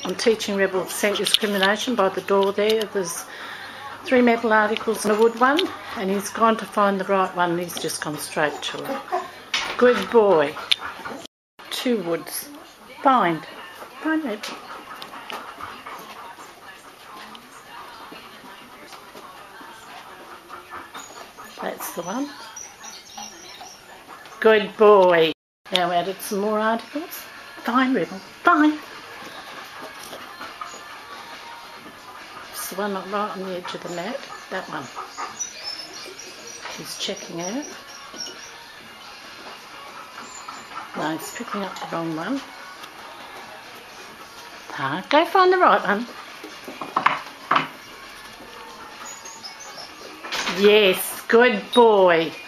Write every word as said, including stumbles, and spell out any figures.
on Teaching Rebel Sent Discrimination by the door there. There's three metal articles and a wood one, and he's gone to find the right one and he's just gone straight to it. Good boy. Two woods. Find. Find it. That's the one. Good boy. Now we added some more articles. Fine, Rebel. Fine. It's the one right on the edge of the mat. That one. He's checking out. No, he's picking up the wrong one. Ah, go find the right one. Yes, good boy.